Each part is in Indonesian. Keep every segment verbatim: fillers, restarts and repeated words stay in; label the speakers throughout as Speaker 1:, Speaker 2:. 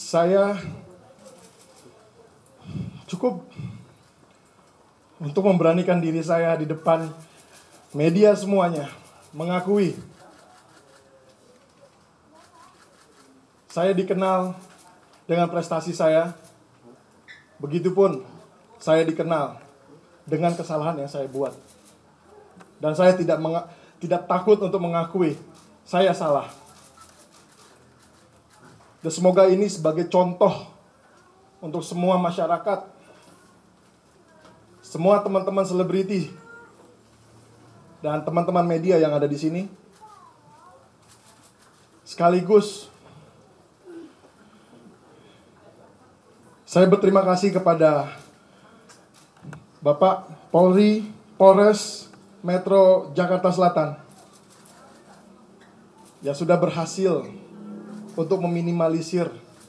Speaker 1: saya cukup untuk memberanikan diri saya di depan media semuanya, mengakui saya dikenal dengan prestasi saya, begitupun saya dikenal dengan kesalahan yang saya buat. Dan saya tidak menga- tidak takut untuk mengakui saya salah. Dan semoga ini sebagai contoh untuk semua masyarakat, semua teman-teman selebriti, dan teman-teman media yang ada di sini. Sekaligus saya berterima kasih kepada Bapak Polri, Polres Metro Jakarta Selatan yang sudah berhasil untuk meminimalisir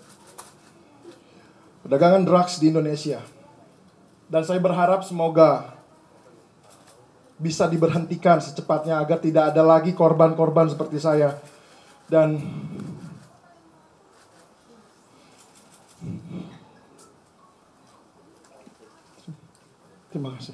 Speaker 1: perdagangan drugs di Indonesia. Dan saya berharap semoga bisa diberhentikan secepatnya agar tidak ada lagi korban-korban seperti saya. Dan terima kasih.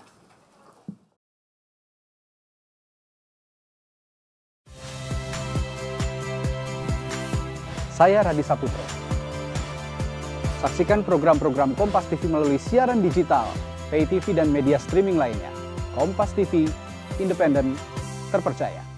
Speaker 2: Saya Radi Saputro. Saksikan program-program Kompas T V melalui siaran digital, pay T V dan media streaming lainnya. Kompas T V, independen, terpercaya.